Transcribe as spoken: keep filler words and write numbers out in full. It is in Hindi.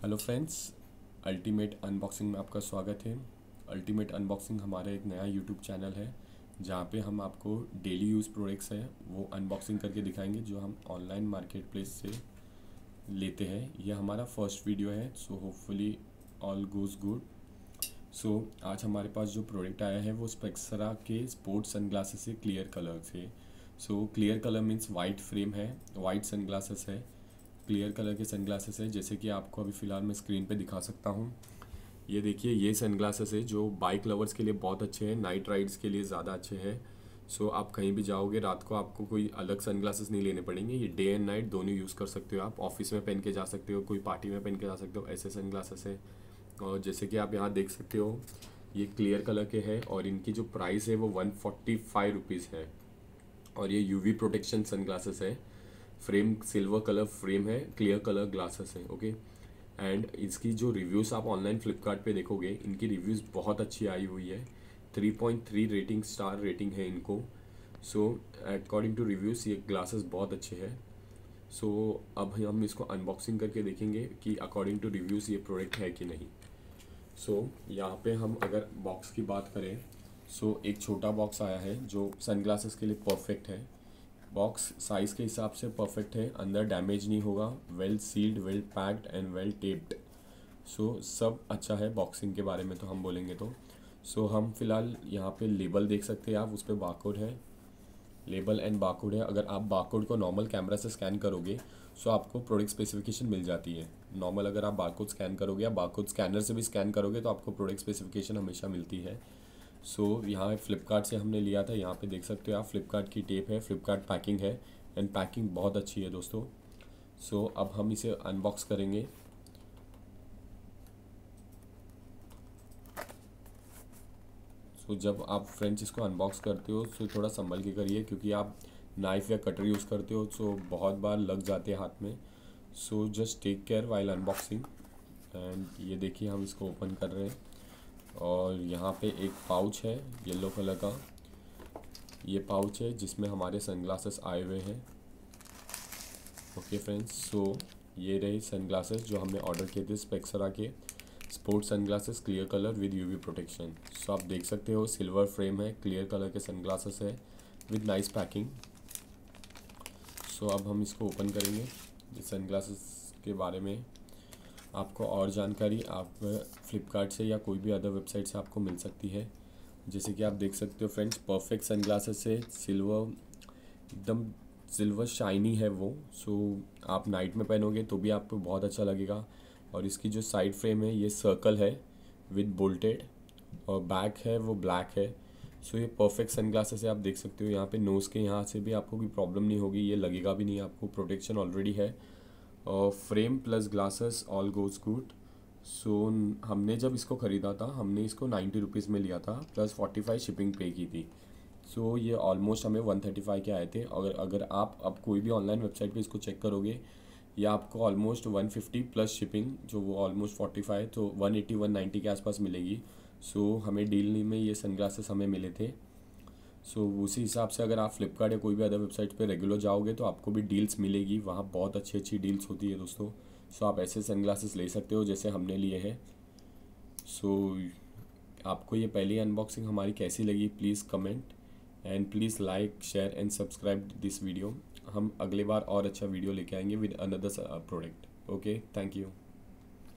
हेलो फ्रेंड्स, अल्टीमेट अनबॉक्सिंग में आपका स्वागत है। अल्टीमेट अनबॉक्सिंग हमारा एक नया यूट्यूब चैनल है जहाँ पे हम आपको डेली यूज़ प्रोडक्ट्स हैं वो अनबॉक्सिंग करके दिखाएंगे जो हम ऑनलाइन मार्केट प्लेस से लेते हैं। ये हमारा फर्स्ट वीडियो है, so hopefully all goes good. So आज हमारे पास जो प्रोडक्ट आया है वो स्पेक्सरा के स्पोर्ट्स सनग्लासेस से क्लियर कलर से। So clear colour means white frame है, वाइट सनग्लासेस है, क्लियर कलर के सनग्लासेस है। जैसे कि आपको अभी फ़िलहाल मैं स्क्रीन पे दिखा सकता हूँ। ये देखिए, ये सनग्लासेस है जो बाइक लवर्स के लिए बहुत अच्छे हैं, नाइट राइड्स के लिए ज़्यादा अच्छे हैं। सो आप कहीं भी जाओगे रात को आपको कोई अलग सनग्लासेस नहीं लेने पड़ेंगे। ये डे एंड नाइट दोनों यूज़ कर सकते हो। आप ऑफिस में पहन के जा सकते हो, कोई पार्टी में पहन के जा सकते हो, ऐसे सनग्लासेस है। और जैसे कि आप यहाँ देख सकते हो ये क्लियर कलर के हैं और इनकी जो प्राइस है वो वन फोर्टी फाइव रुपीज़ है। और ये यूवी प्रोटेक्शन सनग्लासेस है। फ्रेम सिल्वर कलर फ्रेम है, क्लियर कलर ग्लासेस है। ओके, एंड इसकी जो रिव्यूज़ आप ऑनलाइन फ्लिपकार्ट पे देखोगे, इनकी रिव्यूज़ बहुत अच्छी आई हुई है। Three point three rating star rating है इनको। सो अकॉर्डिंग टू रिव्यूज़ ये ग्लासेस बहुत अच्छे हैं। सो so, अब हम इसको अनबॉक्सिंग करके देखेंगे कि अकॉर्डिंग टू रिव्यूज़ ये प्रोडक्ट है कि नहीं। सो so, यहाँ पे हम अगर बॉक्स की बात करें, सो so, एक छोटा बॉक्स आया है जो सनग्लासेस के लिए परफेक्ट है। बॉक्स साइज़ के हिसाब से परफेक्ट है, अंदर डैमेज नहीं होगा, well sealed, well packed and well taped. So सब अच्छा है। बॉक्सिंग के बारे में तो हम बोलेंगे तो सो so, हम फिलहाल यहाँ पे लेबल देख सकते हैं आप, उस पर बारकोड है, लेबल एंड बारकोड है। अगर आप बारकोड को नॉर्मल कैमरा से स्कैन करोगे सो आपको प्रोडक्ट स्पेसिफिकेशन मिल जाती है। नॉर्मल अगर आप बारकोड स्कैन करोगे या बारकोड स्कैनर से भी स्कैन करोगे तो आपको प्रोडक्ट स्पेसिफिकेशन हमेशा मिलती है। सो so, यहाँ फ्लिपकार्ट से हमने लिया था, यहाँ पे देख सकते हो आप, फ्लिपकार्ट की टेप है, फ्लिपकार्ट पैकिंग है एंड पैकिंग बहुत अच्छी है दोस्तों। सो so, अब हम इसे अनबॉक्स करेंगे। सो so, जब आप फ्रेंड्स इसको अनबॉक्स करते हो तो थोड़ा संभल के करिए क्योंकि आप नाइफ़ या कटर यूज़ करते हो सो so बहुत बार लग जाते हैं हाथ में। So just take care while unboxing. And ये देखिए हम इसको ओपन कर रहे हैं और यहाँ पे एक पाउच है येलो कलर का। ये पाउच है जिसमें हमारे सनग्लासेस आए हुए हैं। ओके फ्रेंड्स, सो ये रहे सनग्लासेस जो हमने ऑर्डर किए थे, स्पेक्सरा के sports sunglasses clear colour with UV protection. So आप देख सकते हो सिल्वर फ्रेम है, क्लियर कलर के सनग्लासेस है विद नाइस पैकिंग। सो अब हम इसको ओपन करेंगे। इस सनग्लासेस के बारे में आपको और जानकारी आप फ्लिपकार्ट से या कोई भी अदर वेबसाइट से आपको मिल सकती है। जैसे कि आप देख सकते हो फ्रेंड्स, परफेक्ट सनग्लासेस है, सिल्वर एकदम सिल्वर शाइनी है वो। सो आप नाइट में पहनोगे तो भी आपको बहुत अच्छा लगेगा। और इसकी जो साइड फ्रेम है ये सर्कल है विद बोल्टेड और बैक है वो ब्लैक है। सो ये परफेक्ट सनग्लासेस है, आप देख सकते हो। यहाँ पे नोज़ के यहाँ से भी आपको कोई प्रॉब्लम नहीं होगी, ये लगेगा भी नहीं, आपको प्रोटेक्शन ऑलरेडी है। और frame plus glasses all goes good. So हमने जब इसको ख़रीदा था हमने इसको नाइन्टी रुपीज़ में लिया था, प्लस फोर्टी फाइव शिपिंग पे की थी। सो so, ये ऑलमोस्ट हमें वन थर्टी फाइव के आए थे। अगर अगर आप अब कोई भी ऑनलाइन वेबसाइट पे इसको चेक करोगे या आपको almost one fifty plus shipping, जो वो ऑलमोस्ट फोर्टी फाइव, तो वन एटी वन नाइन्टी के आसपास मिलेगी। सो so, हमें डील में ये सनग्लासेस हमें मिले थे। सो so, उसी हिसाब से अगर आप फ्लिपकार्ट या कोई भी अदर वेबसाइट पे रेगुलर जाओगे तो आपको भी डील्स मिलेगी, वहाँ बहुत अच्छी अच्छी डील्स होती है दोस्तों। सो so, आप ऐसे सनग्लासेस ले सकते हो जैसे हमने लिए हैं। सो so, आपको ये पहली अनबॉक्सिंग हमारी कैसी लगी please comment and please like share and subscribe this video. हम अगले बार और अच्छा वीडियो लेके आएंगे with another product. Okay, thank you.